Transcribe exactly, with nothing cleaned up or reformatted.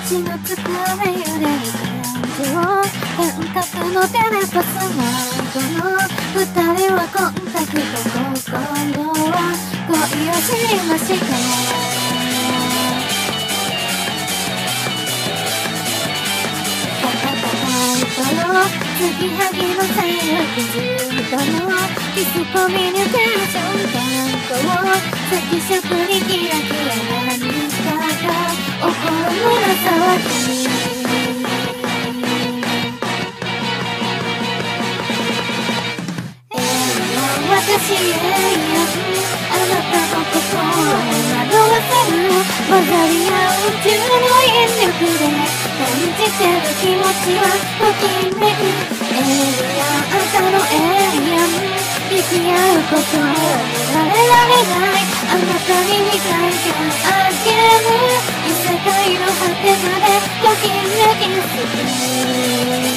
ちの机揺れる感情感覚のテレパスワードの二人はコンタクト心は恋を知りました継ぎはぎの最悪ずっとのディスコミュニケーション単語を赤色にキラキラ何かが起こる胸騒ぎ永遠私永遠あなたの心を惑わせる混ざり合う宇宙の引力で感じてる気持ちはときめくエイリアンあんたのエイリアン生き合うことをやめられないあなたに未体験あげる異世界の果てまでときめきすぎ